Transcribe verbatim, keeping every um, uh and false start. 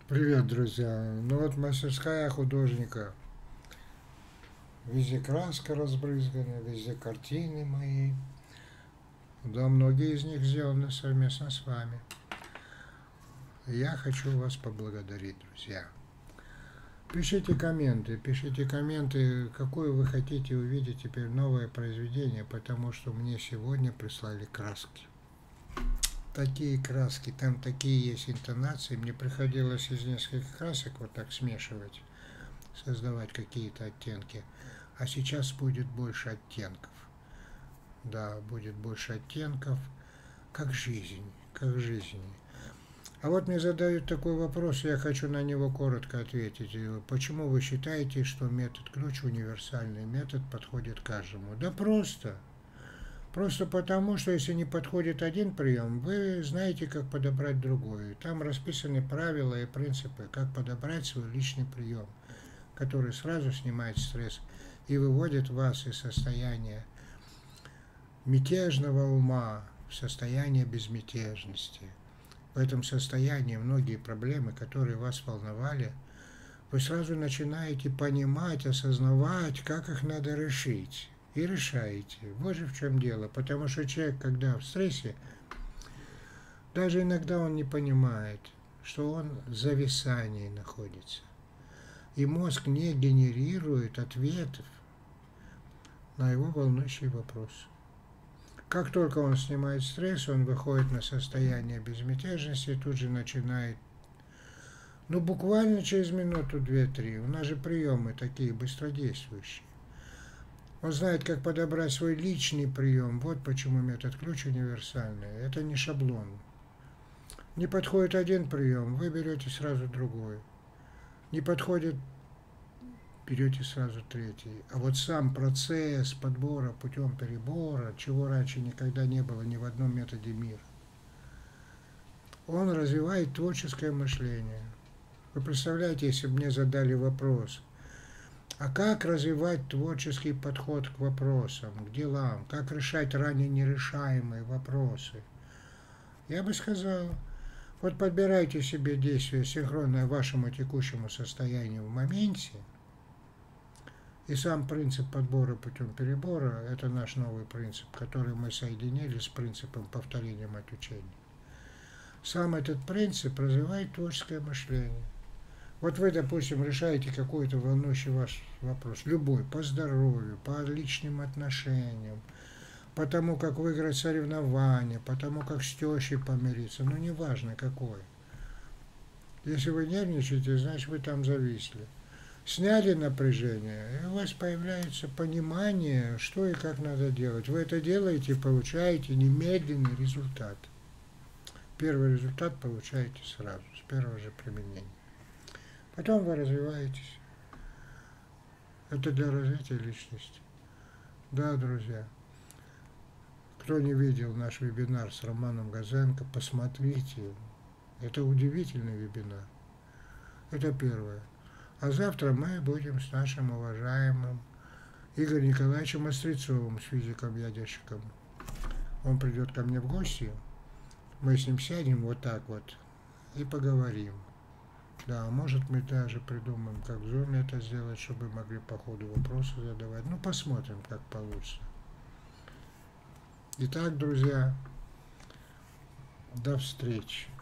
Привет, друзья! Ну вот мастерская художника. Везде краска разбрызгана, везде картины мои. Да, многие из них сделаны совместно с вами. Я хочу вас поблагодарить, друзья. Пишите комменты, пишите комменты, какое вы хотите увидеть теперь новое произведение, потому что мне сегодня прислали краски. Такие краски, там такие есть интонации, мне приходилось из нескольких красок вот так смешивать, создавать какие-то оттенки. А сейчас будет больше оттенков. Да, будет больше оттенков, как жизнь, как жизнь. А вот мне задают такой вопрос, я хочу на него коротко ответить. Почему вы считаете, что метод ключ универсальный метод подходит каждому? Да просто. Просто потому, что если не подходит один прием, вы знаете, как подобрать другой. Там расписаны правила и принципы, как подобрать свой личный прием, который сразу снимает стресс и выводит вас из состояния мятежного ума в состояние безмятежности. В этом состоянии многие проблемы, которые вас волновали, вы сразу начинаете понимать, осознавать, как их надо решить. И решаете. Вот же в чем дело. Потому что человек, когда в стрессе, даже иногда он не понимает, что он в зависании находится. И мозг не генерирует ответов на его волнующий вопрос. Как только он снимает стресс, он выходит на состояние безмятежности и тут же начинает, ну буквально через минуту, две-три, у нас же приемы такие быстродействующие. Он знает, как подобрать свой личный прием. Вот почему метод ключ универсальный. Это не шаблон. Не подходит один прием, вы берете сразу другой. Не подходит, берете сразу третий. А вот сам процесс подбора путем перебора, чего раньше никогда не было ни в одном методе мира, он развивает творческое мышление. Вы представляете, если бы мне задали вопрос, а как развивать творческий подход к вопросам, к делам, как решать ранее нерешаемые вопросы, я бы сказал, вот подбирайте себе действие, синхронное вашему текущему состоянию в моменте, и сам принцип подбора путем перебора – это наш новый принцип, который мы соединили с принципом повторения от учения. Сам этот принцип развивает творческое мышление. Вот вы, допустим, решаете какой-то волнующий ваш вопрос, любой, по здоровью, по личным отношениям, по тому, как выиграть соревнования, по тому, как с тещей помириться, ну неважно какой. Если вы нервничаете, значит вы там зависли. Сняли напряжение, и у вас появляется понимание, что и как надо делать. Вы это делаете и получаете немедленный результат. Первый результат получаете сразу, с первого же применения. Потом вы развиваетесь. Это для развития личности. Да, друзья. Кто не видел наш вебинар с Романом Газенко, посмотрите. Это удивительный вебинар. Это первое. А завтра мы будем с нашим уважаемым Игорем Николаевичем Острецовым, с физиком-ядерщиком. Он придет ко мне в гости. Мы с ним сядем вот так вот и поговорим. Да, может мы даже придумаем, как в зуме это сделать, чтобы могли по ходу вопросы задавать. Ну, посмотрим, как получится. Итак, друзья, до встречи.